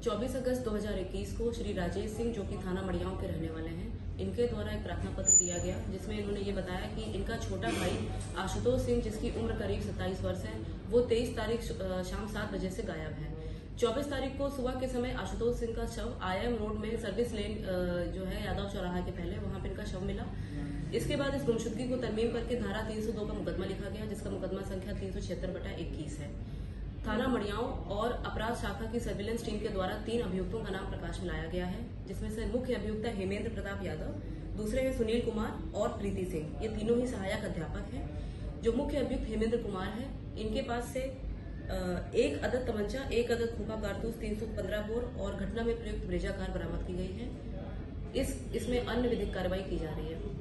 24 अगस्त 2021 को श्री राजेश सिंह, जो कि थाना मड़ियाओं के रहने वाले हैं, इनके द्वारा एक प्रार्थना पत्र दिया गया, जिसमें इन्होंने ये बताया कि इनका छोटा भाई आशुतोष सिंह, जिसकी उम्र करीब 27 वर्ष है, वो 23 तारीख शाम 7 बजे से गायब है। 24 तारीख को सुबह के समय आशुतोष सिंह का शव IIM रोड में सर्विस लेन जो है यादव चौराहा के पहले, वहां पर इनका शव मिला। इसके बाद इस गुमशुदगी को तरमीम करके धारा 302 का मुकदमा लिखा गया, जिसका मुकदमा संख्या 376/21 है। थाना मड़ियाओं और अपराध शाखा की सर्विलेंस टीम के द्वारा 3 अभियुक्तों का नाम प्रकाश में लाया गया है, जिसमें से मुख्य अभियुक्त हेमेंद्र प्रताप यादव, दूसरे हैं सुनील कुमार और प्रीति सिंह। ये तीनों ही सहायक अध्यापक हैं। जो मुख्य अभियुक्त हेमेंद्र कुमार है, इनके पास से 1 अदद तमंचा, 1 अदद खोखा कारतूस, 315 बोर और घटना में प्रयुक्त ब्रेजा कार बरामद की गई है। इसमें अन्य विधिक कार्रवाई की जा रही है।